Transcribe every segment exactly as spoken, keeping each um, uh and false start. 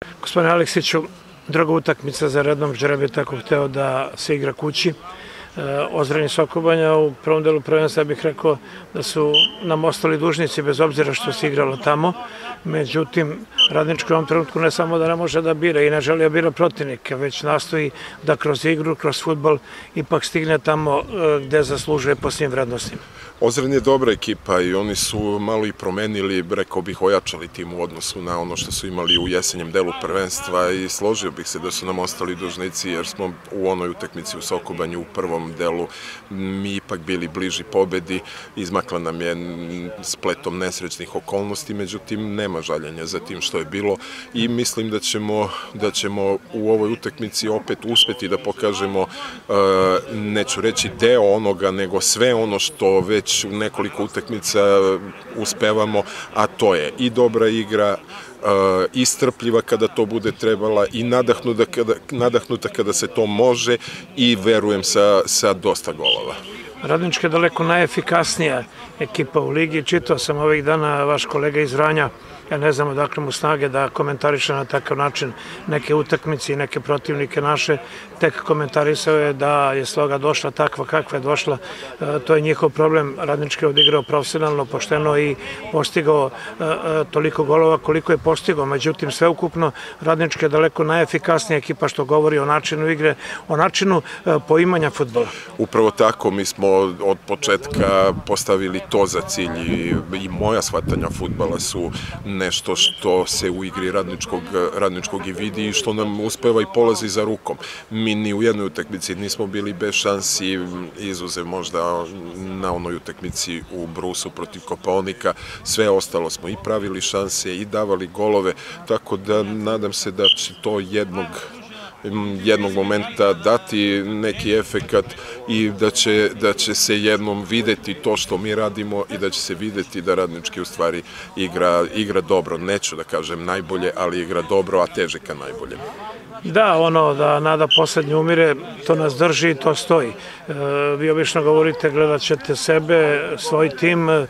Gospodine Aleksiću, druga utakmica za redom, Žreb je tako hteo da se igra kući. Ozrenje Soko Banja u prvom delu prvenstva bih rekao da su nam ostali dužnici bez obzira što se igralo tamo. Međutim, Radnički u ovom trenutku ne samo da ne može da bira i ne želi da bira protivnike, već nastoji da kroz igru, kroz fudbal ipak stigne tamo gde zaslužuje po svim vrednostima. Ozren je dobra ekipa i oni su malo i promenili, rekao bih, ojačali tim u odnosu na ono što su imali u jesenjem delu prvenstva i složio bih se da su nam ostali dužnici jer smo u onoj utakmici u Soko Banji u prvom delu mi ipak bili bliži pobedi, izmakla nam je spletom nesrećnih okolnosti, međutim nema žaljenja za tim što je bilo i mislim da ćemo, da ćemo u ovoj utakmici opet uspeti da pokažemo, neću reći deo onoga, nego sve ono što već u nekoliko utakmica uspevamo, a to je i dobra igra, i strpljiva kada to bude trebala i nadahnuta kada, nadahnuta kada se to može i verujem sa, sa dosta golova. Radnička je daleko najefikasnija ekipa u ligi. Čitao sam ovih dana vaš kolega iz Vranja, ja ne znam odakle mu snage da komentariše na takav način neke utakmice i neke protivnike naše, tek komentarisao je da je Sloga došla takva kakva je došla, to je njihov problem. Radnički je odigrao profesionalno, pošteno i postigao toliko golova koliko je postigao, međutim sveukupno Radnička je daleko najefikasnija ekipa što govori o načinu igre, o načinu poimanja fudbala. Upravo tako, mi smo od početka postavili to za cilj i, i moja shvatanja fudbala su nešto što se u igri radničkog, radničkog i vidi i što nam uspeva i polazi za rukom. Mi ni u jednoj utakmici nismo bili bez šansi, izuzev možda na onoj utakmici u Brusu protiv Kopaonika, sve ostalo smo i pravili šanse i davali golove, tako da nadam se da će to jednog jednog momenta dati neki efekat i da će, da će se jednom videti to što mi radimo i da će se videti da Radnički u stvari igra, igra dobro. Neću da kažem najbolje, ali igra dobro, a teže ka najbolje. Da, ono da nada poslednji umire, to nas drži i to stoji. E, vi obično govorite, gledat ćete sebe, svoj tim, e,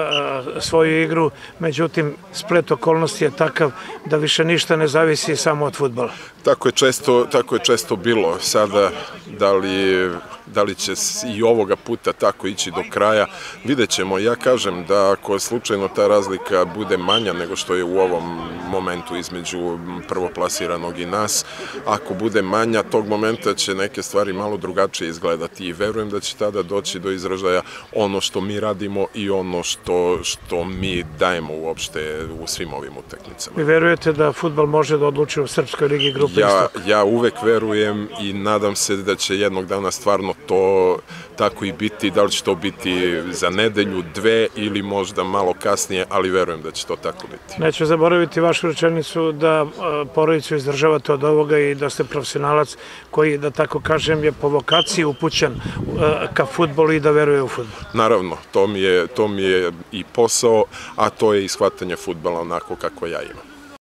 svoju igru, međutim, splet okolnosti je takav da više ništa ne zavisi samo od fudbala. Tako je često, tako je često bilo. Sada, da li, da li će i ovoga puta tako ići do kraja, vidjet ćemo. Ja kažem da ako slučajno ta razlika bude manja nego što je u ovom momentu između prvoplasiranog i nas, ako bude manja, tog momenta će neke stvari malo drugačije izgledati i verujem da će tada doći do izražaja ono što mi radimo i ono što, što mi dajemo uopšte u svim ovim utakmicama. Vi verujete da fudbal može da odluči u Srpskoj ligi grupe ja, Istok? Ja uvek verujem i nadam se da će jednog dana stvarno to tako i biti, da li će to biti za nedelju, dve ili možda malo kasnije, ali verujem da će to tako biti. Neću zaboraviti vašu rečenicu da porodicu izdržavate od ovoga i da ste profesionalac koji, da tako kažem, je po vokaciji upućen ka fudbalu i da veruje u fudbal. Naravno, to mi je, to mi je i posao, a to je i shvatanje fudbala onako kako ja imam.